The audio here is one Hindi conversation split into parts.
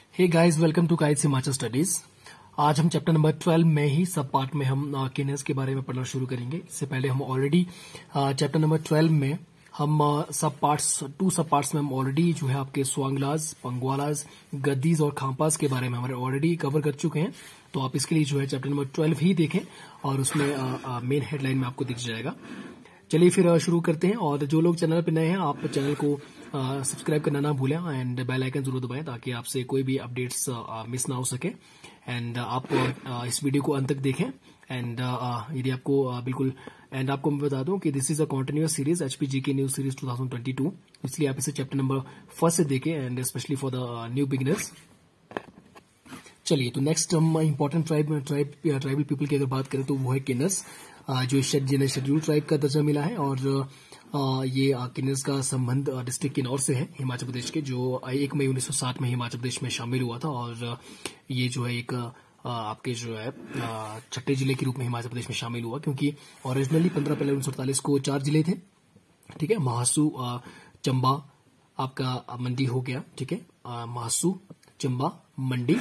Hey guys, welcome to guides Himachal studies. आज हम चैप्टर नंबर 12 में ही सब पार्ट में हम किन्नर्स के बारे में पढ़ना शुरू करेंगे। इससे पहले हम ऑलरेडी चैप्टर नंबर 12 में हम टू सब पार्ट्स में हम ऑलरेडी जो है आपके स्वांगलाज, पंगवालाज, गद्दीज और खांपास के बारे में हमारे ऑलरेडी कवर कर चुके हैं। तो आप इसके लिए जो है चैप्टर नंबर 12 ही देखें और उसमें मेन हेडलाइन में आपको दिख जाएगा। चलिए फिर शुरू करते हैं। और जो लोग चैनल पर नए हैं, आप चैनल को सब्सक्राइब करना ना भूलें एंड बेल आइकन जरूर दबाएं ताकि आपसे कोई भी अपडेट्स मिस ना हो सके। एंड आप इस वीडियो को अंत तक देखें। एंड यदि आपको बिल्कुल एंड आपको मैं बता दूं कि this is a continuous series, HPGK news series 2022, इसलिए आप इसे चैप्टर नंबर 1 से देखें and specially for the new beginners. चलिए, तो नेक्स्ट हम इंपॉर्टेंट ट्राइबल पीपल की अगर बात करें तो वो है किन्नर्स, जो जिन्हें शेड्यूल ट्राइब का दर्जा मिला है। और ये किन्नर्स का संबंध डिस्ट्रिक्ट किन्नौर से है, हिमाचल प्रदेश के, जो 1 मई 1960 में हिमाचल प्रदेश में शामिल हुआ था। और ये जो है एक आपके जो है छठे जिले के रूप में हिमाचल प्रदेश में शामिल हुआ, क्योंकि ओरिजिनली 15 अप्रैल 1948 को 4 जिले थे। ठीक है, महासू, चंबा, आपका मंडी हो गया। ठीक है, महासू, चंबा, मंडी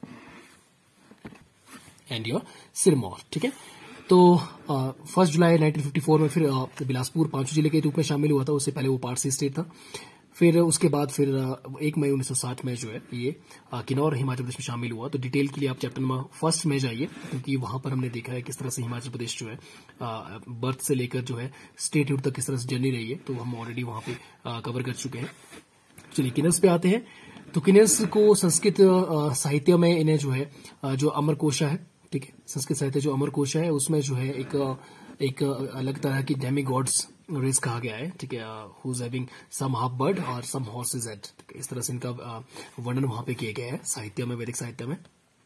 एंड योर सिरमौर। ठीक है, तो 1 जुलाई 1954 में फिर बिलासपुर 5 जिले के रूप में शामिल हुआ था। उससे पहले वो पारसी स्टेट था। फिर उसके बाद फिर 1 मई 1960 में जो है ये किन्नौर हिमाचल प्रदेश में शामिल हुआ। तो डिटेल के लिए आप चैप्टर नंबर 1 में जाइए, क्योंकि वहां पर हमने देखा है किस तरह से हिमाचल प्रदेश जो है बर्थ से लेकर जो है स्टेटहुड तक किस तरह से जर्नी रही है। तो हम ऑलरेडी वहां पे कवर कर चुके हैं। चलिए, किन्नर्स पे आते हैं। तो किन्नर्स को संस्कृत साहित्य में इन्हें जो है जो अमरकोशा है, ठीक है, संस्कृत साहित्य जो अमरकोशा है उसमें जो है एक अलग तरह की डेमी गॉड्स रेस कहा गया है। ठीक है, who is having some half bird और सम हॉर्सेज हेड। इस तरह से इनका वर्णन वहां पे किया गया है साहित्य में, वैदिक साहित्य में।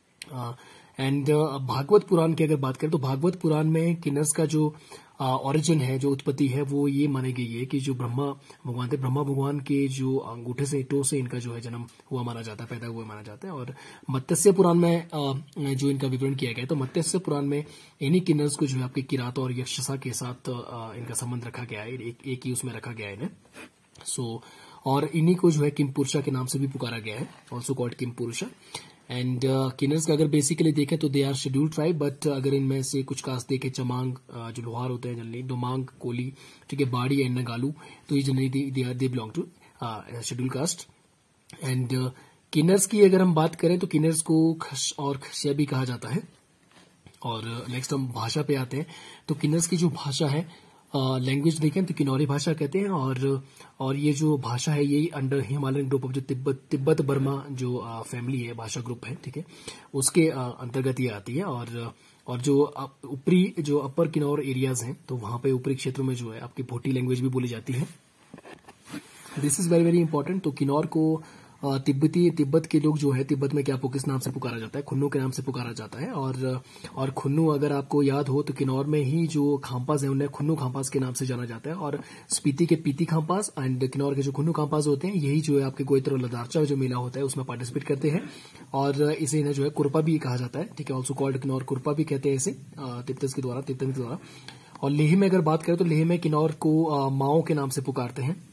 एंड भागवत पुराण की अगर बात करें तो भागवत पुराण में किन्नर्स का जो ओरिजिन है, जो उत्पत्ति है, वो ये मानी गई है कि जो ब्रह्मा भगवान थे, ब्रह्मा भगवान के जो अंगूठे से टो से इनका जो है जन्म हुआ माना जाता है, पैदा हुआ माना जाता है। और मत्स्य पुराण में जो इनका विवरण किया गया है, तो मत्स्य पुराण में इन्हीं किन्नर्स को जो है आपके किरात और यक्षसा के साथ इनका संबंध रखा गया है, एक ही उसमें रखा गया है इन्हें। सो और इन्हीं को जो है किम पुरुषा के नाम से भी पुकारा गया है, ऑल्सो कॉल्ड किम पुरुषा। एंड किन्नर्स का अगर बेसिकली देखें तो they are schedule tribe, but अगर इनमें से कुछ कास्ट देखें, चमांग जो लोहार होते हैं जनरली, दोमांग, कोली, ठीक है, बाड़ी एंड नगालू, तो ये generally they belong to schedule caste. And Kinnars की अगर हम बात करें तो किन्नर्स को खश और खसिया भी कहा जाता है। और नेक्स्ट हम भाषा पे आते हैं। तो किन्नर्स की जो भाषा है, लैंग्वेज देखें तो किन्नौरी भाषा कहते हैं। और ये जो भाषा है ये अंडर हिमालयन ग्रुप ऑफ जो तिब्बत बर्मा जो फैमिली है, भाषा ग्रुप है, ठीक है, उसके अंतर्गत ये आती है। और जो ऊपरी जो अपर किन्नौर एरियाज हैं, तो वहां पे ऊपरी क्षेत्रों में जो है आपकी भोटी लैंग्वेज भी बोली जाती है। This is very very important. तो किन्नौर को तिब्बत के लोग जो है, तिब्बत में क्या किस नाम से पुकारा जाता है, खुन्नू के नाम से पुकारा जाता है। और खुन्नू अगर आपको याद हो तो किन्नौर में ही जो खांपास है उन्हें खुन्नू खांपास के नाम से जाना जाता है। और स्पीति के पीती खांपास एंड किन्नौर के जो खुन्नू खांपास होते हैं, यही जो है आपके गोइत्र और लदारचा जो मेला होता है उसमें पार्टिसिपेट करते हैं। और इसे इन्हें जो है कुरपा भी कहा जाता है, ठीक है, ऑल्सो कॉल्ड किन्नौर कुरपा भी कहते हैं इसे तिब्बत के द्वारा। और लेह में अगर बात करें तो लेह में किन्नौर को माओ के नाम से पुकारते हैं।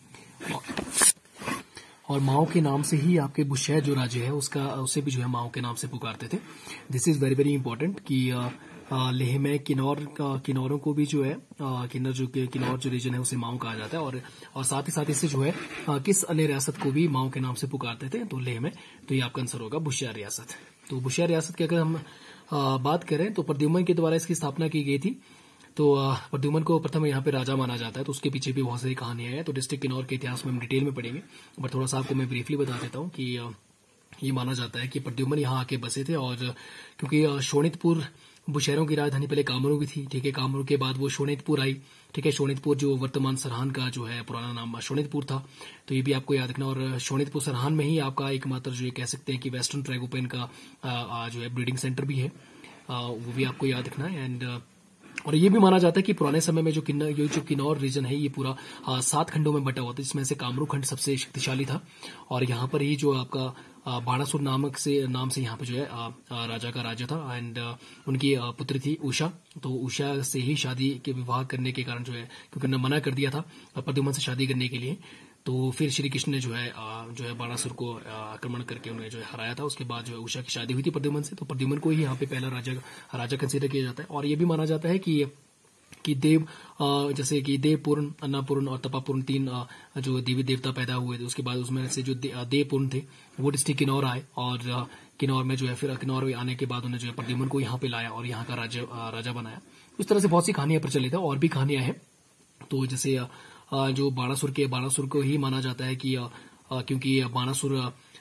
और माओ के नाम से ही आपके बुशहर जो राज्य है उसे भी जो है माओ के नाम से पुकारते थे। This is very very important कि लेह में किन्नौरों को भी जो है किन्नौर जो रीजन है उसे माओ कहा जाता है। और साथ ही साथ इससे जो है किस अन्य रियासत को भी माओ के नाम से पुकारते थे, तो लेह में, तो ये आपका आंसर होगा बुशहर रियासत। तो बुशहर रियासत की अगर हम बात करें तो प्रद्युम्न के द्वारा इसकी स्थापना की गई थी। तो प्रद्युम्न को प्रथम यहाँ पे राजा माना जाता है, तो उसके पीछे भी बहुत सारी कहानियां हैं। तो डिस्ट्रिक्ट किन्नौर के इतिहास में हम डिटेल में पढ़ेंगे, बट थोड़ा सा आपको मैं ब्रीफली बता देता हूँ कि ये माना जाता है कि प्रद्युम्न यहाँ आके बसे थे। और क्योंकि शोणितपुर बुशहरों की राजधानी पहले कामरू की थी, ठीक है, कामरू के बाद वो शोणितपुर आई, ठीक है, शोणितपुर जो वर्तमान सरहान का जो है पुराना नाम शोणितपुर था, तो ये भी आपको याद रखना। और शोणितपुर सरहान में ही आपका एकमात्र जो ये कह सकते हैं कि वेस्टर्न ट्राइगोपेन का जो है ब्रीडिंग सेंटर भी है, वो भी आपको याद रखना है। एंड और ये भी माना जाता है कि पुराने समय में जो किन्नौर रीजन है ये पूरा 7 खंडों में बटा हुआ था, जिसमें से कामरू खंड सबसे शक्तिशाली था। और यहाँ पर ही जो आपका बाणासुर नाम से यहाँ पे जो है राजा का राज्य था। एंड उनकी पुत्री थी उषा, तो उषा से ही शादी के विवाह करने के कारण जो है, क्योंकि उन्होंने मना कर दिया था प्रद्युम्न से शादी करने के लिए, तो फिर श्री कृष्ण ने जो है बाणासुर को आक्रमण करके उन्हें जो है हराया था। उसके बाद जो है उषा की शादी हुई थी प्रद्युम्न से, तो प्रद्युम्न को ही यहाँ पे पहला राजा कंसिडर किया जाता है। और ये भी माना जाता है कि देव जैसे कि देवपूर्ण, अन्नापूर्ण और तपापूर्ण 3 जो देवी देवता पैदा हुए थे, उसके बाद उसमें से जो देवपूर्ण थे वो डिस्ट्रिक्ट किन्नौर आए, और किन्नौर में जो है फिर किन्नौर आने के बाद उन्हें जो है प्रद्युम्न को यहाँ पे लाया और यहाँ का राजा बनाया। इस तरह से बहुत सी कहानियां प्रचलित है, और भी कहानियां हैं। तो जैसे जो बाणासुर को ही माना जाता है कि क्योंकि बाणासुर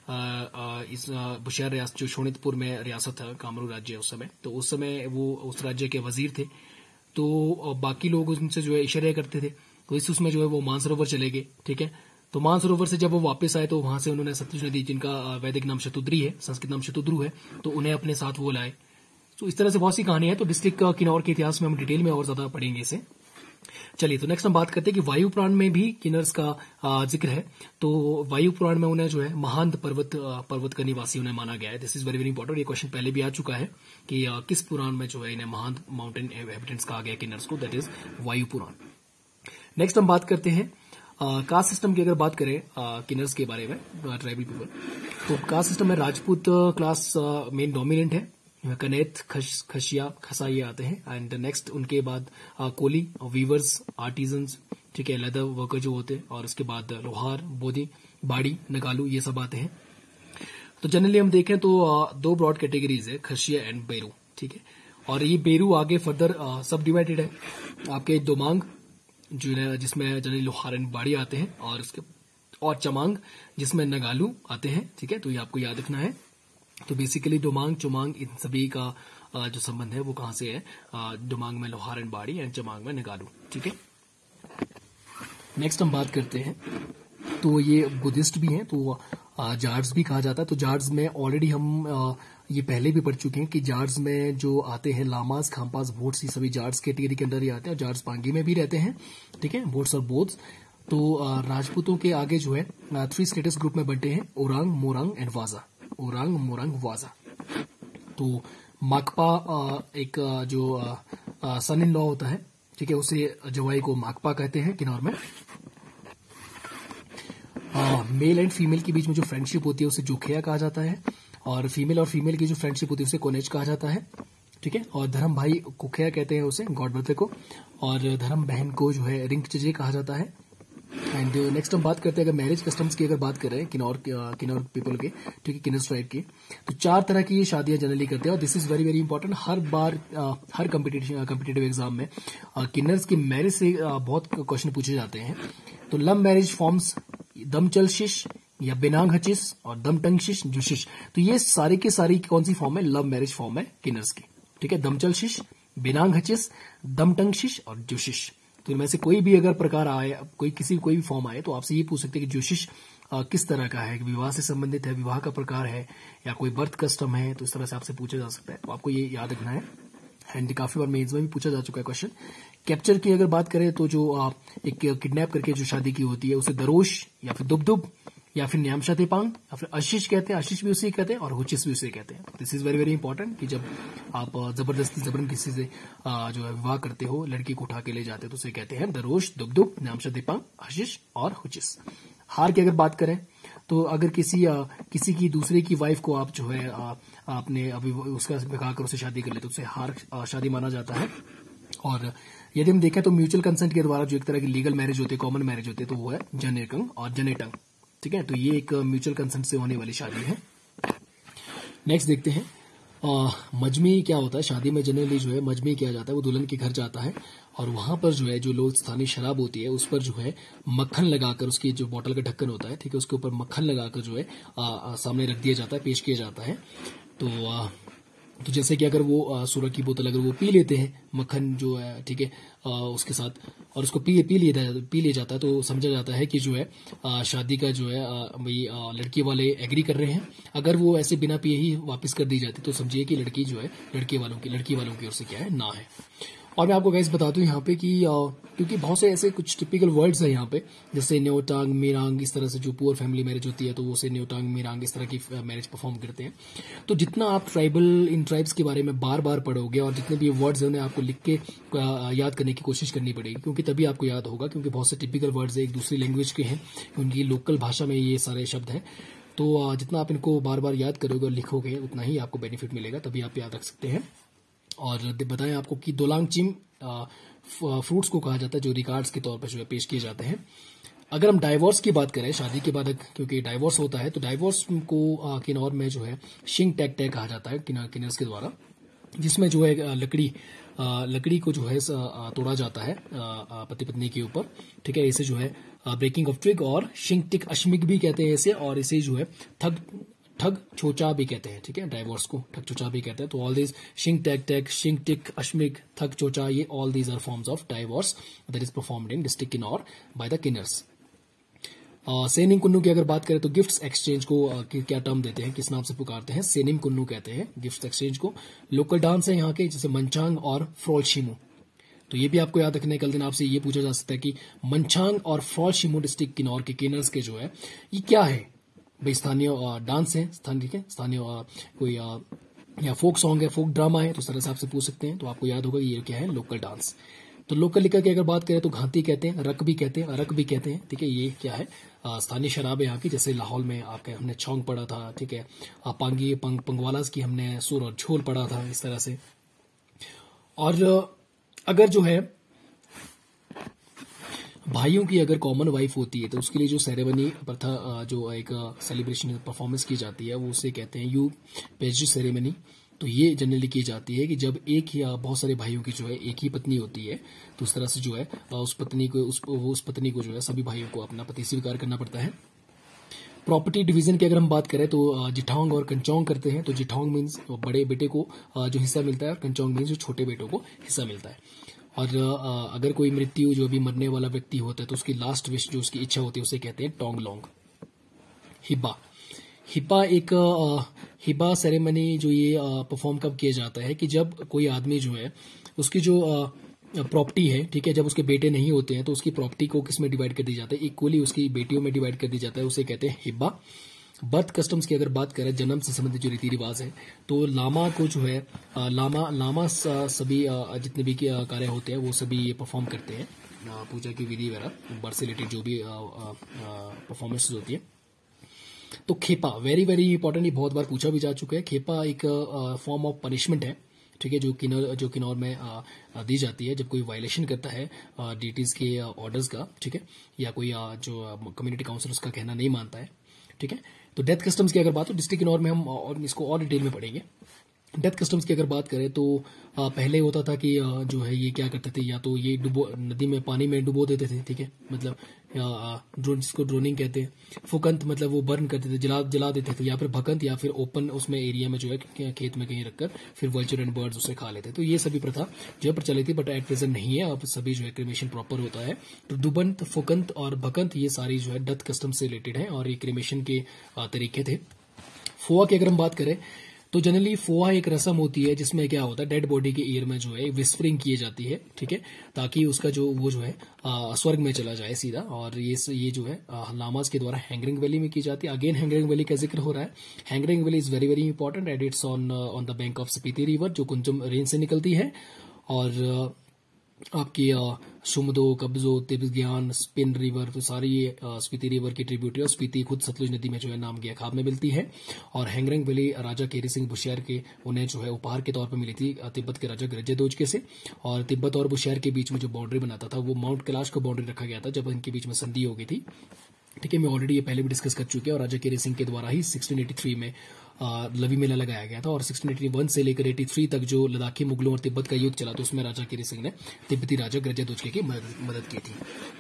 इस बुशहर रियासत जो शोणितपुर में रियासत है, कामरू राज्य उस समय, तो उस समय वो उस राज्य के वजीर थे। तो बाकी लोग उनसे जो है इशारे करते थे, तो इस उसमें जो है वो मानसरोवर चले गए। ठीक है, तो मानसरोवर से जब वो वापस आए तो वहां से उन्होंने सतलुज नदी, जिनका वैदिक नाम शतुद्री है, संस्कृत नाम शतुद्रु है, तो उन्हें अपने साथ वो लाए। तो इस तरह से बहुत सी कहानी है। तो डिस्ट्रिक्ट किन्नौर के इतिहास में हम डिटेल में और ज्यादा पढ़ेंगे इसे। चलिए, तो नेक्स्ट हम बात करते हैं कि वायु पुराण में भी किन्नर्स का जिक्र है। तो वायु पुराण में उन्हें जो है महांत पर्वत का निवासी उन्हें माना गया है। This is very very important. ये क्वेश्चन पहले भी आ चुका है कि किस पुराण में जो है इन्हें महांत माउंटेन हैबिटेंट्स कहा गया किन्नर्स को, दैट इज वायु पुराण। नेक्स्ट हम बात करते हैं कास्ट सिस्टम की। अगर बात करें किन्नर्स के बारे में, ट्राइबल पीपल, तो कास्ट सिस्टम में राजपूत क्लास मेन डोमिनेंट है। कनेत, खसाई आते हैं, एंड नेक्स्ट उनके बाद कोली, वीवर्स, आर्टिजन्स, ठीक है, लेदर वर्कर जो होते हैं, और उसके बाद लोहार, बोदी, बाड़ी, नगालू, ये सब आते हैं। तो जनरली हम देखें तो 2 ब्रॉड कैटेगरीज है, खशिया एंड बेरू। ठीक है, और ये बेरू आगे फर्दर सब डिवाइडेड है। आपके दोमांग जिसमें जनरली लोहार एंड बाड़ी आते हैं, और चमांग जिसमें नगालू आते हैं। ठीक है, तो ये आपको याद रखना है। तो बेसिकली दोमांग, चुमांग, इन सभी का जो संबंध है वो कहां से है, दोमांग में लोहार एंड बाड़ी एंड चमांग में नगालू। ठीक है, नेक्स्ट हम बात करते हैं, तो ये बुद्धिस्ट भी हैं, तो जार्ड्स भी कहा जाता है। तो जार्ड्स में ऑलरेडी हम ये पहले भी पढ़ चुके हैं कि जार्ड्स में जो आते हैं लामास, खाम्पास, भोट्स, ये सभी जार्ड्स कैटेगरी के अंदर ही आते हैं। जार्ड्स पांगी में भी रहते हैं। ठीक है, भोट्स और बोध्स। तो राजपूतों के आगे जो है 3 स्टेटस ग्रुप में बंटे हैं, ओरांग, मोरांग एंड वाजा। ओरांग, मोरांग, वाजा। तो माकपा एक जो सन इन लॉ होता है, ठीक है, उसे जवाई को माकपा कहते हैं किन्नौर में। मेल एंड फीमेल के बीच में जो फ्रेंडशिप होती है उसे जोखिया कहा जाता है, और फीमेल की जो फ्रेंडशिप होती है उसे कोनेज कहा जाता है। ठीक है, और धर्म भाई कुखिया कहते हैं उसे, गॉड ब्रदर को, और धर्म बहन को जो है रिंग चजे कहा जाता है। एंड नेक्स्ट हम बात करते हैं, अगर मैरिज कस्टम्स की अगर बात करें किन्नौर पीपल के, ठीक है, किन्नर ट्राइब की, तो 4 तरह की ये शादियां जनरली करते हैं। और this is very very important. हर बार हर कॉम्पिटिटिव एग्जाम में किन्नर्स की मैरिज से बहुत क्वेश्चन पूछे जाते हैं। तो लव मैरिज फॉर्म्स दमचलशिश या बिनांग-हचिस और दमटंगशिश, जुशिश। तो ये सारी की सारी कौन सी फॉर्म है, लव मैरिज फॉर्म है किन्नर्स की। ठीक है, दमचलशिश, बिनांग-हचिस, दमटंगशिश और जुशिश। तो इनमें से कोई भी अगर प्रकार आए, कोई भी फॉर्म आए, तो आपसे ये पूछ सकते हैं कि जोशिश किस तरह का है, विवाह से संबंधित है, विवाह का प्रकार है, या कोई बर्थ कस्टम है। तो इस तरह से आपसे पूछा जा सकता है, तो आपको ये याद रखना है। एंड काफी बार मेंस में भी पूछा जा चुका है क्वेश्चन। कैप्चर की अगर बात करें तो जो एक किडनैप करके जो शादी की होती है उसे दरोश या फिर दुबदुब या फिर न्यामशा तेपांग या फिर आशीष कहते हैं, आशीष भी उसे कहते हैं, और हुचिस भी उसे कहते हैं। This is very very important कि जब आप जबरन किसी से जो है विवाह करते हो, लड़की को उठा के ले जाते हो, तो उसे कहते हैं दरोश, दुबदुब, न्यामशा तेपांग, आशीष और हुचिस। हार की अगर बात करें तो अगर किसी की दूसरे की वाइफ को आप जो है आपने अभी उसका विवाह कर उसे शादी कर लेते, तो उसे हार शादी माना जाता है। और यदि हम देखें तो म्यूचुअल कंसेंट के द्वारा जो एक तरह की लीगल मैरिज होती है, कॉमन मैरिज होती है, तो वो है जनेकंग और जनेटंग। ठीक है, तो ये एक म्यूचुअल कंसेंट से होने वाली शादी है। नेक्स्ट देखते हैं मजमी क्या होता है। शादी में जनरली जो है मजमी किया जाता है, वो दुल्हन के घर जाता है और वहां पर जो है जो लोग स्थानीय शराब होती है उस पर जो है मक्खन लगाकर, उसकी जो बोतल का ढक्कन होता है, ठीक है, उसके ऊपर मक्खन लगाकर जो है सामने रख दिया जाता है, पेश किया जाता है। तो जैसे कि अगर वो सूरज की बोतल अगर वो पी लेते हैं मक्खन जो है, ठीक है, उसके साथ, और उसको पी लिया जाता है, तो समझा जाता है कि जो है शादी का जो है लड़की वाले एग्री कर रहे हैं। अगर वो ऐसे बिना पिए ही वापस कर दी जाती तो समझिए कि लड़की जो है लड़की वालों की ओर से क्या है, ना है। और मैं आपको गाइस बता दूं यहाँ पे कि क्योंकि बहुत से ऐसे कुछ टिपिकल वर्ड्स हैं यहाँ पे, जैसे न्योटांग मिरांग, इस तरह से जो पुअर फैमिली मैरिज होती है तो वो से न्योटांग मिरांग इस तरह की मैरिज परफॉर्म करते हैं। तो जितना आप इन ट्राइब्स के बारे में बार बार पढ़ोगे और जितने भी वर्ड्स हैं उन्हें आपको लिख के याद करने की कोशिश करनी पड़ेगी, क्योंकि तभी आपको याद होगा, क्योंकि बहुत से टिपिकल वर्ड्स एक दूसरी लैंग्वेज के हैं, उनकी लोकल भाषा में ये सारे शब्द हैं। तो जितना आप इनको बार बार याद करोगे और लिखोगे उतना ही आपको बेनिफिट मिलेगा, तभी आप याद रख सकते हैं। और बताएं आपको कि दोलांग चिम फ्रूट्स को कहा जाता है जो रिकार्ड्स के तौर पर जो है पेश किए जाते हैं। अगर हम डाइवोर्स की बात करें, शादी के बाद क्योंकि डाइवोर्स होता है, तो डाइवोर्स को किन्नौर में जो है शिंग टैग टैग कहा जाता है किन्नर्स के द्वारा, जिसमें जो है लकड़ी को जो है तोड़ा जाता है पति पत्नी के ऊपर, ठीक है। इसे जो है ब्रेकिंग ऑफ ट्विग और शिंग टिक अश्मिक भी कहते हैं इसे, और इसे जो है ठग छोचा भी कहते हैं, ठीक है। डाइवोर्स को ठग छोचा भी कहते हैं। तो ऑल दीज शिंग टैग टैग, शिंग टिक अश्मिक, ठग छोचा, ये all these are forms of divorce that is performed in district Kinnaur by the Kinnars. सेनिंग कुन्नू की अगर बात करें तो गिफ्ट्स एक्सचेंज को क्या टर्म देते हैं, किस नाम से पुकारते हैं? सेनिंग कुन्नू कहते हैं गिफ्ट्स एक्सचेंज को। लोकल डांस है यहाँ के, जैसे मंचांग और फ्रोलशिमू। तो ये भी आपको याद रखना है, कल दिन आपसे ये पूछा जा सकता है कि मंचांग और फ्रोलशिमू डिस्ट्रिक्ट किन्नौर के किन्नर्स के जो है ये क्या है भाई? स्थानीय डांस है, स्थानीय कोई या फोक सॉन्ग है, फोक ड्रामा है, तो इस तरह से आपसे पूछ सकते हैं। तो आपको याद होगा ये क्या है, लोकल डांस। तो लोकल लिकर की अगर बात करें तो घाती कहते हैं, रक भी कहते हैं, अरक भी कहते हैं, ठीक है। ये क्या है? स्थानीय शराब है यहाँ की, जैसे लाहौल में आपके हमने छौंग पढ़ा था, ठीक है। पांगी पंगवालास की हमने सुर और झोल पढ़ा था, इस तरह से। और अगर जो है भाइयों की अगर कॉमन वाइफ होती है तो उसके लिए जो सेरेमनी प्रथा, जो एक सेलिब्रेशन परफॉर्मेंस की जाती है, वो उसे कहते हैं यू पेज सेरेमनी। तो ये जनरली की जाती है कि जब एक या बहुत सारे भाइयों की जो है एक ही पत्नी होती है, तो उस तरह से जो है उस पत्नी को जो है सभी भाइयों को अपना पति स्वीकार करना पड़ता है। प्रॉपर्टी डिवीजन की अगर हम बात करें तो जिठांग और कंचोंग करते हैं। तो जिठांग मीन्स बड़े बेटे को जो हिस्सा मिलता है, और कंचोंग मीन्स जो छोटे बेटों को हिस्सा मिलता है। और अगर कोई मृत्यु, जो अभी मरने वाला व्यक्ति होता है, तो उसकी लास्ट विश, जो उसकी इच्छा होती है, उसे कहते हैं टोंग लोंग। हिबा सेरेमनी जो ये परफॉर्म कब किया जाता है कि जब कोई आदमी जो है उसकी जो प्रॉपर्टी है, ठीक है, जब उसके बेटे नहीं होते हैं तो उसकी प्रॉपर्टी को किस में डिवाइड कर दी जाता है? इक्वली उसकी बेटियों में डिवाइड कर दी जाता है, उसे कहते हैं हिब्बा। बर्थ कस्टम्स की अगर बात करें, जन्म से संबंधित जो रीति रिवाज है, तो लामा को जो है लामा सभी जितने भी कार्य होते हैं वो सभी ये परफॉर्म करते हैं, पूजा की विधि वगैरह, बर्थ से रिलेटेड जो भी परफॉर्मेंस होती है। तो खेपा वेरी वेरी इंपॉर्टेंट, ये बहुत बार पूछा भी जा चुका है। खेपा एक फॉर्म ऑफ पनिशमेंट है, ठीक है, जो किन्नौर में दी जाती है जब कोई वायलेशन करता है डीटीज के ऑर्डर्स का, ठीक है, या कोई जो कम्युनिटी काउंसिल उसका कहना नहीं मानता है, ठीक है। तो डेथ कस्टम्स की अगर बात हो, डिस्ट्रिक्ट किन्नौर में हम और इसको और डिटेल में पढ़ेंगे। डेथ कस्टम्स की अगर बात करें तो पहले होता था कि जो है ये क्या करते थे, या तो ये नदी में पानी में डुबो देते थे, ठीक है, मतलब ड्रोन, जिसको ड्रोनिंग कहते हैं। फुकंत मतलब वो बर्न करते थे, जला देते थे, या फिर भकंत, या फिर ओपन उसमें एरिया में जो है खेत में कहीं रखकर फिर वल्चर एंड बर्ड्स उसे खा लेते। तो ये सभी प्रथा जो है प्रचलित थी, बट एट प्रेजेंट नहीं है। अब सभी जो है क्रिमेशन प्रॉपर होता है। तो दुबंत, फुकंत और भकंत ये सारी जो है डेथ कस्टम से रिलेटेड है, और ये क्रिमेशन के तरीके थे। फोआ की अगर हम बात करें तो जनरली फोआ एक रस्म होती है जिसमें क्या होता है, डेड बॉडी के ईयर में जो है विस्परिंग की जाती है, ठीक है, ताकि उसका जो वो जो है स्वर्ग में चला जाए सीधा। और ये जो है लामास के द्वारा हैंगरिंग वैली में की जाती है। अगेन हैंगरिंग वैली का जिक्र हो रहा है। Hangrang valley is very very important and it's on the bank of Spiti river, जो कुंजम रेंज से निकलती है। और आपकी शुमदो, कब्जो, तिब्बत, स्पिन रिवर, तो सारी ये स्पीति रिवर की ट्रिब्यूटरी, और स्पीति खुद सतलुज नदी में जो है नाम गया खाब में मिलती है। और हैंगरिंग वैली राजा केरी सिंह बुशहर के उन्हें जो है उपहार के तौर पर मिली थी तिब्बत के राजा गरजे दोजके से। और तिब्बत और बुशहर के बीच में जो बाउंड्री बनाता था वो माउंट कैलाश का बाउंड्री रखा गया था जब इनके बीच में संधि हो गई थी, ठीक है। मैं ऑलरेडी ये पहले भी डिस्कस कर चुके हैं। और राजा केरी सिंह के द्वारा ही 1683 में लवी मेला लगाया गया था। और 1681 से लेकर 83 तक जो लद्दाखी मुगलों और तिब्बत का युद्ध चला, तो उसमें राजा केरी सिंह ने तिब्बती राजा गरजे दोजके की मदद की थी।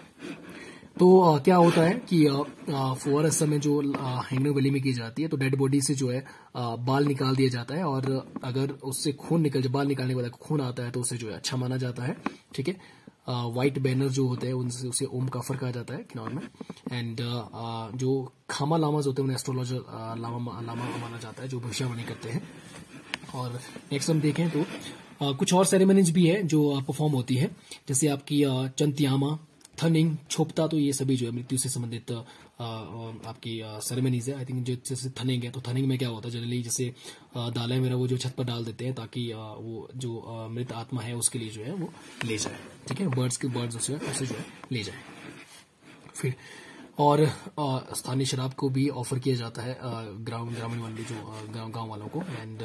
तो क्या होता है कि फोआ रस्म में जो हैंगरिंग वैली में की जाती है, तो डेड बॉडी से जो है बाल निकाल दिया जाता है, और अगर उससे खून बाल निकालने के बाद खून आता है तो उसे जो है अच्छा माना जाता है, ठीक है। व्हाइट बैनर जो होते हैं उनसे उसे ओम काफर कहा जाता है किन्नौर में। एंड जो खामा लामाज होते हैं उन्हें एस्ट्रोलॉजर लामा माना जाता है, जो भविष्यवाणी करते हैं। और नेक्स्ट हम देखें तो कुछ और सेरेमनीज भी है जो परफॉर्म होती है, जैसे आपकी चंत्यामा, थनिंग, छोपता, तो ये सभी जो है मृत्यु से संबंधित आपकी सेरेमनीज है। आई थिंक जैसे थनिंग है, तो थनिंग में क्या होता है जनरली, जैसे दालें मेरा वो जो छत पर डाल देते हैं ताकि वो जो मृत आत्मा है उसके लिए जो है वो ले जाए, ठीक है, बर्ड्स उसे जो है ले जाए। फिर और स्थानीय शराब को भी ऑफर किया जाता है ग्रामीण वाले जो गांव वालों को। एंड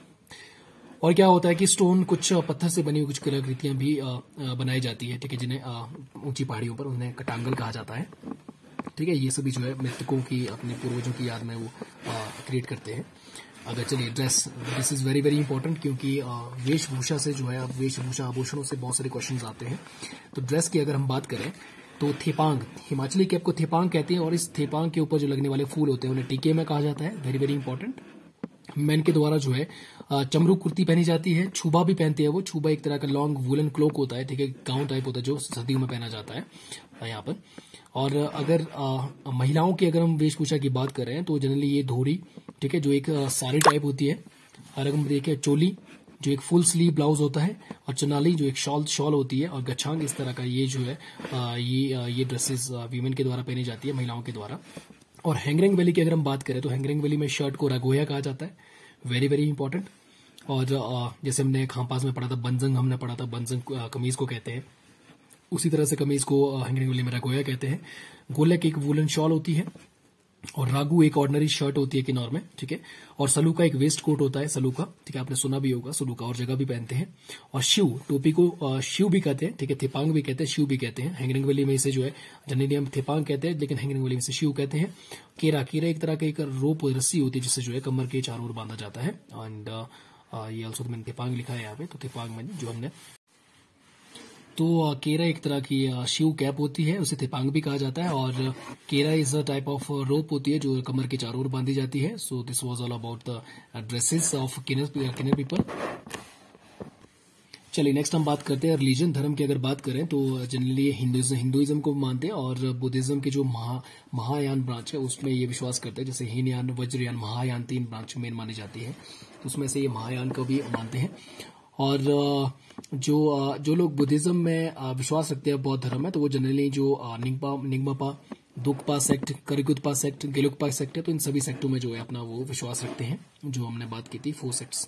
और क्या होता है कि स्टोन, कुछ पत्थर से बनी हुई कुछ कलाकृतियां भी बनाई जाती है, ठीक है, जिन्हें ऊंची पहाड़ियों पर उन्हें कटांगल कहा जाता है, ठीक है। ये सभी जो है मृतकों की, अपने पूर्वजों की याद में वो क्रिएट करते हैं। अगर चलिए dress, this is very very important, क्योंकि वेशभूषा से जो है, अब वेशभूषा आभूषणों से बहुत सारे क्वेश्चंस आते हैं। तो ड्रेस की अगर हम बात करें तो थेपांग, हिमाचली कैप को थेपांग कहते हैं, और इस थेपांग के ऊपर जो लगने वाले फूल होते हैं उन्हें टीके में कहा जाता है। Very very important. मैन के द्वारा जो है चमरू कुर्ती पहनी जाती है, छूबा भी पहनते हैं वो। छूबा एक तरह का लॉन्ग वुलन क्लोक होता है, ठीक है, गाउन टाइप होता है जो सर्दियों में पहना जाता है यहाँ पर। और अगर महिलाओं की अगर हम वेशभूषा की बात कर रहे हैं तो जनरली ये धोरी, ठीक है, जो एक साड़ी टाइप होती है, और अगर हम देखें चोली जो एक फुल स्लीव ब्लाउज होता है, और चनाली जो एक शॉल होती है, और गच्छांग इस तरह का ये जो है ये ड्रेसेस वीमेन के द्वारा पहनी जाती है, महिलाओं के द्वारा। और हैंगरिंग वैली की अगर हम बात करें तो हैंगरिंग वैली में शर्ट को रगोया कहा जाता है। Very very important. और जैसे हमने खामपास में पढ़ा था बंजंग, हमने पढ़ा था बंजंग कमीज को कहते हैं, उसी तरह से कमीज को हैंगरिंग वैली में रगोया कहते हैं। गोलक एक वुलन शॉल होती है, और रागू एक ऑर्डिनरी शर्ट होती है किन्नौर में, ठीक है। और सलूका एक वेस्ट कोट होता है, सलूका, ठीक है, आपने सुना भी होगा सलूका, और जगह भी पहनते हैं। और शिव, टोपी को शिव भी कहते हैं, ठीक है, थेपांग भी कहते हैं, शिव भी कहते हैं। हैंगरिंग वैली में इसे जो है जनरली हम थेपांग कहते हैं, लेकिन हैंगरिंग वैली में इसे शिव कहते हैं। केरा एक तरह का एक रोप रस्सी होती है जिससे जो है कमर के चारों ओर बांधा जाता है। एंड ये ऑल्सो मैंने थेपांग लिखा है यहाँ पे, तो थेपांग में जो हमने, तो केरा एक तरह की शिव कैप होती है, उसे थेपांग भी कहा जाता है। और केरा is a type of rope होती है जो कमर के चारों ओर बांधी जाती है। So this was all about the dresses of Kinnar people. चलिए नेक्स्ट हम बात करते हैं रिलीजन, धर्म की अगर बात करें तो जनरली हिंदुइज्म को मानते हैं, और बुद्धिज्म के जो महायान ब्रांच है उसमें ये विश्वास करते हैं, जैसे हीनयान, वज्रयान, महायान 3 ब्रांच मेन मानी जाती है, उसमें से ये महायान को भी मानते हैं। और जो लोग बुद्धिज्म में विश्वास रखते हैं, बौद्ध धर्म में, तो वो जनरली जो निंगमापा, दुकपा सेक्ट, करिकुतपा सेक्ट, गेलुकपा सेक्ट है, तो इन सभी सेक्टों में जो है अपना वो विश्वास रखते हैं, जो हमने बात की थी 4 सेक्ट्स।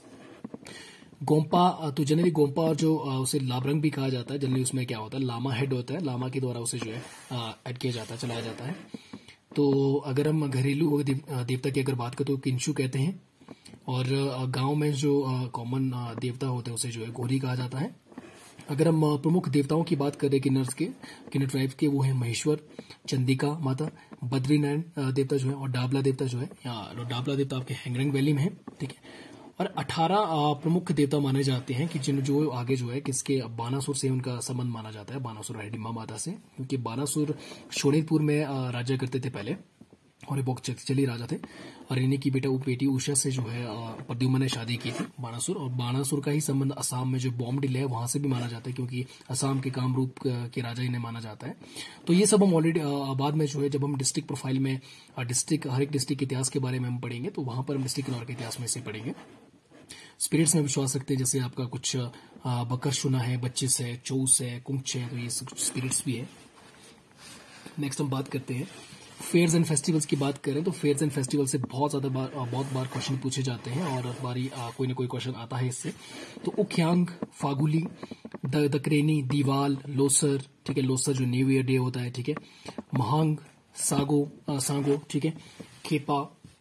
गोम्पा, तो जनरली गोम्पा और जो उसे लाबरंग भी कहा जाता है, जनरली उसमें क्या होता है, लामा हेड होता है, लामा के द्वारा उसे जो है ऐड किया जाता है, चलाया जाता है। तो अगर हम घरेलू देवता की अगर बात करें तो किंशु कहते हैं, और गांव में जो कॉमन देवता होते हैं उसे जो है गोरी कहा जाता है। अगर हम प्रमुख देवताओं की बात करें किन्नर ट्राइब के, वो है महेश्वर, चंदिका माता, बद्रीनारायण देवता जो है, और डाबला देवता जो है, डाबला देवता आपके हैंगरिंग वैली में है, ठीक है। और 18 प्रमुख देवता माने जाते हैं कि जो आगे जो है किसके, बानासुर से उनका संबंध माना जाता है, बानासुर हिडिंबा माता से, क्योंकि बानासुर शोणितपुर में राज्य करते थे पहले, और ये बहुत शक्तिशाली राजा थे। और इन्हीं की बेटी उषा से जो है प्रद्युम्न ने शादी की थी, बानासुर। और बानासुर का ही संबंध असम में जो बॉम्बडिल है वहां से भी माना जाता है, क्योंकि असम के कामरूप के राजा इन्हें माना जाता है। तो ये सब हम ऑलरेडी बाद में जो है जब हम डिस्ट्रिक्ट प्रोफाइल में हर एक डिस्ट्रिक्ट के इतिहास के बारे में हम पढ़ेंगे, तो वहां पर हम डिस्ट्रिक्ट किन्नौर के इतिहास में से पढ़ेंगे। स्पिरिट्स में विश्वास रखते हैं, जैसे आपका कुछ बकरशुना है, बच्चिस है, चौस है, कुंच है, तो ये स्पिरिट्स भी है। नेक्स्ट हम बात करते हैं फेयर्स एंड फेस्टिवल्स की बात करें, तो फेयर्स एंड फेस्टिवल से बहुत बार क्वेश्चन पूछे जाते हैं, और बारी कोई ना कोई क्वेश्चन आता है इससे। तो उख्यांग, फागुली, दकरेनी, दीवाल, लोसर, ठीक है, लोसर जो न्यू ईयर डे होता है, ठीक है, महांग, सांगो, ठीक है, खेपा,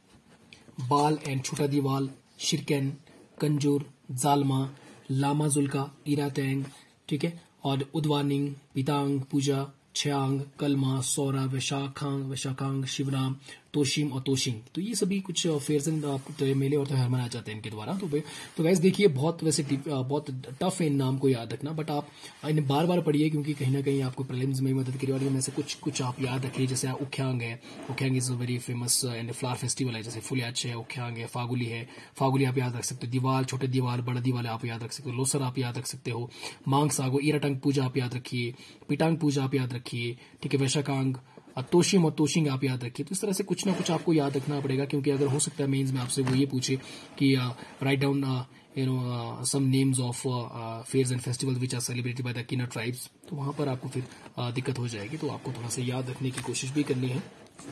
बाल एंड छोटा दीवाल, शिरकन, कंजूर, जालमा, लामा जुल्का, इराटैंग, ठीक है, और उद्वानिंग, पितांग, पूजा, छयांग, कलमा, सौरा, वैशाखांग, शिवराम, तोशिम और तोशिंग। तो ये सभी कुछ फेयर्स एंड मेले और त्योहार मनाए जाते हैं इनके द्वारा। तो गाइस देखिए, बहुत टफ है इन नाम को याद रखना, बट आप इन्हें बार बार पढ़िए, क्योंकि कहीं ना कहीं आपको प्रीलिम्स में मदद करेगी। और इनमें से कुछ आप याद रखिए, जैसे उख्यांग है, Ukhyang is a very famous and flower festival है, जैसे फुलियाच है, उख्यांग है, फागुली आप याद रख सकते हो, दीवाल, छोटे दीवाल, बड़ा दीवाल आप याद रख सकते हो, लोसर आप याद रख सकते हो, मांग सागो, इराटंग पूजा आप याद रखिए, पिटांग पूजा आप याद रखिए, ठीक है, वैशाखांग, तोशिम और तोशिंग आप याद रखिए। तो इस तरह से कुछ ना कुछ आपको याद रखना पड़ेगा, क्योंकि अगर हो सकता है मेंस में आपसे वो ये पूछे कि write down some names of fairs and festivals which are celebrated by the Kinnar tribes, तो वहां पर आपको फिर दिक्कत हो जाएगी। तो आपको थोड़ा सा याद रखने की कोशिश भी करनी है।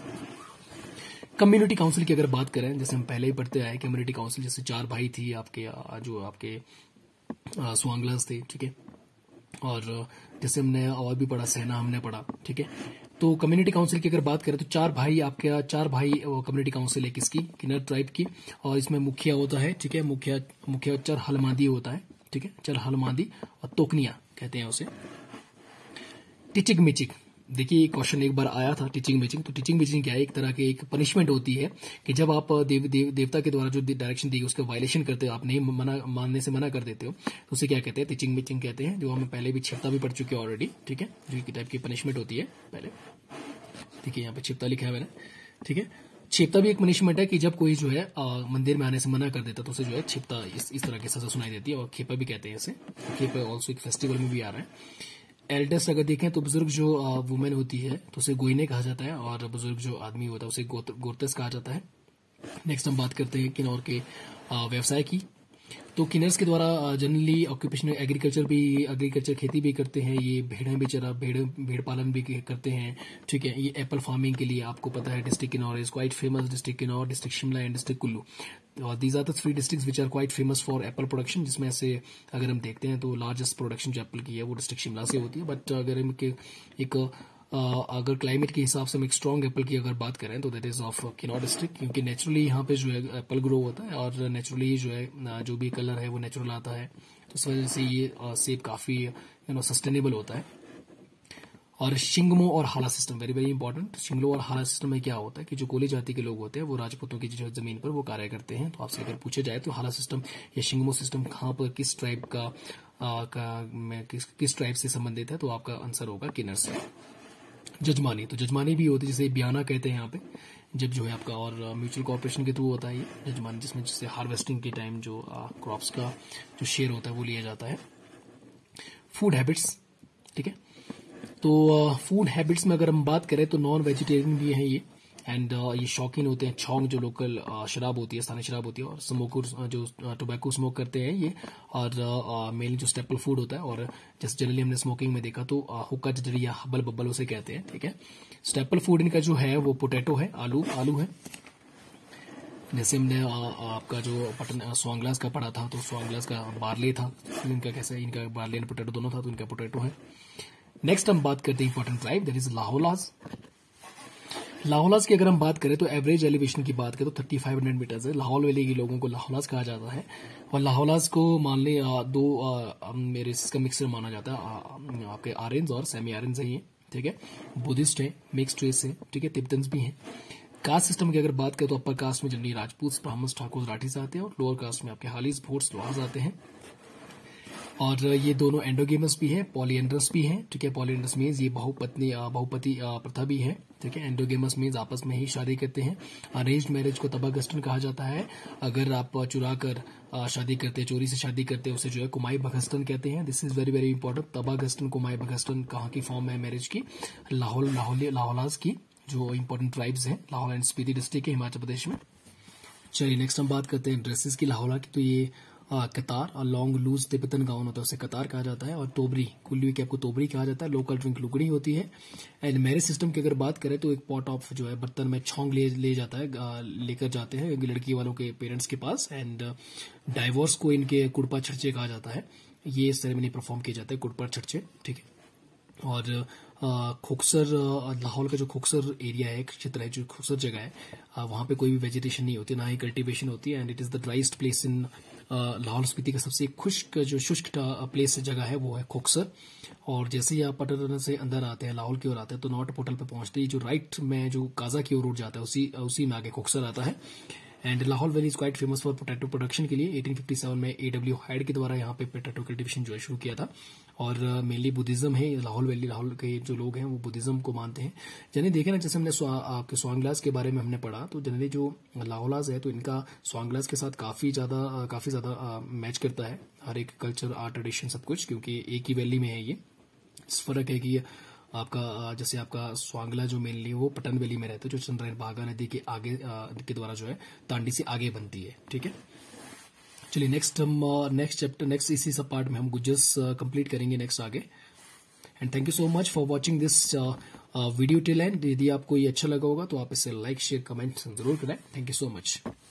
कम्युनिटी काउंसिल की अगर बात करें, जैसे हम पहले ही पढ़ते आए, कम्युनिटी काउंसिल जैसे 4 भाई थी आपके, जो आपके स्वांगलास थे, ठीक है, और जैसे हमने और भी पढ़ा, सेना हमने पढ़ा, ठीक है। तो कम्युनिटी काउंसिल की अगर बात करें तो 4 भाई कम्युनिटी काउंसिल है किसकी, किन्नर ट्राइब की, और इसमें मुखिया होता है, ठीक है, मुखिया चर हलमादी होता है, ठीक है, चर हलमादी, और तोकनिया कहते हैं उसे। टिचिक मिचिक, देखिए क्वेश्चन एक बार आया था टीचिंग मैचिंग। तो टीचिंग मैचिंग क्या है, एक तरह की एक पनिशमेंट होती है कि जब आप देवता के द्वारा जो डायरेक्शन दी उसका वायलेशन करते हो, आप नहीं मानने से मना कर देते हो, तो उसे क्या कहते हैं, टीचिंग मैचिंग कहते हैं, जो हम पहले भी छिपता भी पढ़ चुके हैं ऑलरेडी, ठीक है, जो टाइप की पनिशमेंट होती है। पहले देखिए यहाँ पे छिपता लिखा है मैंने, ठीक है। छिपता भी एक पनिशमेंट है कि जब कोई जो है मंदिर में आने से मना कर देता तो उसे जो है छिपता इस तरह की सजा सुनाई देती है, और खेपा भी कहते हैं इसे। खेपा ऑल्सो एक फेस्टिवल में भी आ रहा है। एल्डर्स अगर देखें तो बुजुर्ग जो वुमेन होती है तो उसे गोइने कहा जाता है, और बुजुर्ग जो आदमी होता है उसे गोरतस कहा जाता है। नेक्स्ट हम बात करते हैं किन्नौर के व्यवसाय की। तो किन्नर्स के द्वारा जनरली ऑक्यूपेशन एग्रीकल्चर खेती भी करते हैं, ये भेड़ पालन भी करते हैं, ठीक है। ये एप्पल फार्मिंग के लिए आपको पता है district Kinnaur is quite famous, district Kinnaur, district Shimla and district Kullu. These are the 3 districts which are quite famous for apple production, जिसमें से अगर हम देखते हैं तो लार्जेस्ट प्रोडक्शन जो एप्पल की है वो डिस्ट्रिक्ट शिमला से होती है। बट अगर हम अगर क्लाइमेट के हिसाब से हम एक स्ट्रॉन्ग एप्पल की अगर बात करें तो that is of Kinnaur district, क्योंकि नेचुरली यहाँ पे जो है एप्पल ग्रो होता है, और नेचुरली जो है जो भी कलर है वो नेचुरल आता है, तो इस वजह से ये सेब काफी सस्टेनेबल होता है। और शिंगमो और हाला सिस्टम वेरी वेरी इंपॉर्टेंट। शिंगलो और हाला सिस्टम में क्या होता है कि जो कोली जाति के लोग होते हैं वो राजपूतों की जो जमीन पर वो कार्य करते हैं। तो आपसे अगर पूछा जाए तो हाला सिस्टम या शिंगमो सिस्टम कहाँ पर किस ट्राइब किस ट्राइब से संबंधित है, तो आपका आंसर होगा किन्नर से। जजमानी, तो जजमानी भी होती है, जिसे ब्याना कहते हैं यहाँ पे, जब जो है आपका, और म्यूचुअल कॉर्पोरेशन के थ्रू होता है ये जजमानी, जिसमें जिससे हार्वेस्टिंग के टाइम जो क्रॉप्स का जो शेयर होता है वो लिया जाता है। फूड हैबिट्स, ठीक है। तो फूड हैबिट्स में अगर हम बात करें तो नॉन वेजिटेरियन भी है ये, एंड ये शौकीन होते हैं छौंग, जो लोकल शराब होती है, स्थानीय शराब होती है, और स्मोकर जो टोबैको स्मोक करते हैं ये, और मेनली जो स्टेपल फूड होता है, और जैसे जनरली हमने स्मोकिंग में देखा तो हुक्का जजरी या हबल बब्बल उसे कहते हैं, ठीक है। स्टेपल फूड इनका जो है वो पोटैटो है, आलू है। जैसे हमने आपका जो पटन स्वांगलास का पढ़ा था, तो स्वांगलास का बार्ले था, इनका कैसे, इनका बार्ले एंड पोटैटो दोनों था, तो इनका पोटैटो है। नेक्स्ट हम बात करते हैं important tribe, that is Lahaulas. Lahaulas की अगर हम बात करें तो एवरेज एलिवेशन की बात करें तो 3500 मीटर्स है। लाहौल वैली के लोगों को लाहौलाज कहा जाता है, और लाहौलाज को मान ले दो रेसिस का मिक्सर माना जाता है, आपके आर्यंस और सेमी आर्यंस है ये, ठीक है। बुद्धिस्ट है, मिक्स्ड रेस है, ठीक है, तिब्बतन्स भी हैं। कास्ट सिस्टम की अगर बात करें तो अपर कास्ट में जनरली राजपूत, ब्राह्मण, ठाकुर, राठीस आते हैं, और लोअर कास्ट में आपके हालीज, भोट्स, लोहाज आते हैं। और ये दोनों एंडोगेमस भी है, पॉलीएंड्रस भी है, ठीक है। पॉलीएंड्रस मीन्स ये बहुपति प्रथा भी है, ठीक है। एंडोगेमस मीन्स आपस में ही शादी करते हैं। अरेंज्ड मैरिज को तबागस्टन कहा जाता है, अगर आप चुरा कर शादी करते हैं, चोरी से शादी करते हैं, उसे जो है कुमाई बघस्टन कहते हैं। This is very very important. तबागस्टन, कुमाई बघस्टन कहाँ की फॉर्म है मैरिज की, लाहौलाज की, जो इंपॉर्टेंट ट्राइब्स हैं, लाहौल एंड स्पीति डिस्ट्रिक्ट है हिमाचल प्रदेश में। चलिए नेक्स्ट हम बात करते हैं ड्रेसेस की लाहौला की। तो ये कतार और लॉन्ग लूज तिब्बतन गाउन होता है, उसे कतार कहा जाता है। और तोबरी, कुल्ली की आपको तोबरी कहा जाता है। लोकल ड्रिंक लुगड़ी होती है। एंड मैरिज सिस्टम की अगर बात करें तो एक पॉट ऑफ जो है बर्तन में छौंग ले जाता है, लेकर जाते हैं लड़की वालों के पेरेंट्स के पास। एंड डाइवोर्स को इनके कुड़पा छर्चे कहा जाता है। ये सेरेमनी परफॉर्म किए जाते हैं कुड़पा छर्चे, ठीक है। और खोखसर, लाहौल का जो खोखसर एरिया है, क्षेत्र है, जो खोखसर जगह है, वहां पे कोई भी वेजिटेशन नहीं होती, ना ही कल्टीवेशन होती है। And it is the driest place in Lahaul Spiti का सबसे शुष्क प्लेस जगह है वो है खोखसर। और जैसे ही आप पटन से अंदर आते हैं, लाहौल की ओर आते हैं, तो नॉर्थ पोर्टल पे पहुंचते ही जो राइट में जो काजा की ओर उठ जाता है, उसी में आगे खोखसर आता है। And Lahaul valley is quite famous for potato production के लिए। 1857 में A.W. हाइड के द्वारा यहाँ पे पोटैटो कल्टीवेशन जो है शुरू किया था। और मेनली बुद्धिज्म है लाहौल वैली, लाहौल के जो लोग हैं वो बुद्धिज्म को मानते हैं। जनरली देखे ना, जैसे हमने आपके स्वांगलास के बारे में हमने पढ़ा, तो जनरली जो लाहौलाज है तो इनका स्वांगलास के साथ काफी ज्यादा मैच करता है, हर एक कल्चर, आर्ट, ट्रेडिशन सब कुछ, क्योंकि एक ही वैली में है ये। फर्क है कि आपका जैसे आपका स्वांगला जो मेनली वो पटन वैली में रहता है, जो चंद्रायन बागा नदी के आगे के द्वारा जो है तांडी से आगे बनती है। ठीक है, चलिए नेक्स्ट चैप्टर नेक्स्ट इसी सब पार्ट में हम गुज्जर्स कंप्लीट करेंगे नेक्स्ट आगे। And thank you so much for watching this video till end. यदि आपको ये अच्छा लगा होगा तो आप इसे लाइक शेयर कमेंट जरूर करें। Thank you so much.